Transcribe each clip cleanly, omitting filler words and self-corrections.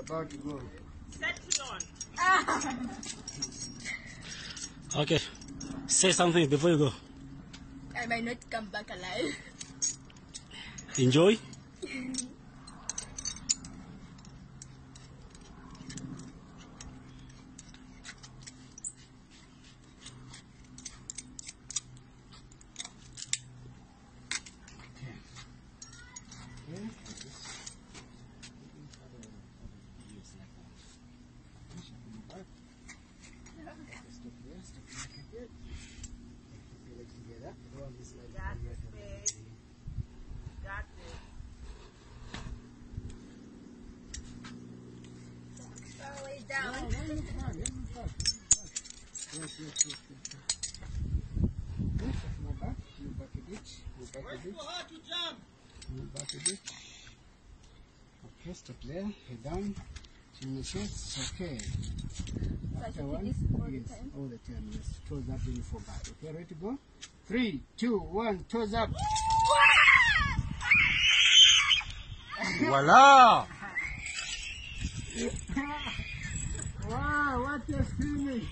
about to go. Set it on. Okay. Say something before you go. I might not come back alive. Enjoy. Got this, babe. Got this. All the way down. Yes. Move back a bit. Move back a bit. Move back a bit. Okay, stop there. Head down. Chin the chest. Okay. After one, yes, all the time. Yes, toes up when you fall back. Okay, ready to go? 3, 2, 1, toes up. Voila! Wow, what a screaming!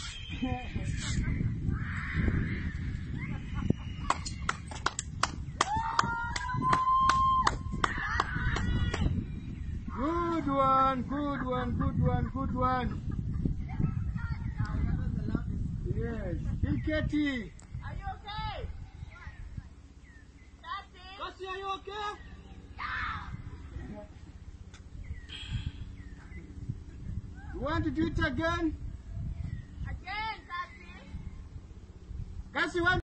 Good one. Yes, Piketty. Are you okay? Cassie, are you okay? You want to do it again? Again, Cassie. Cassie, want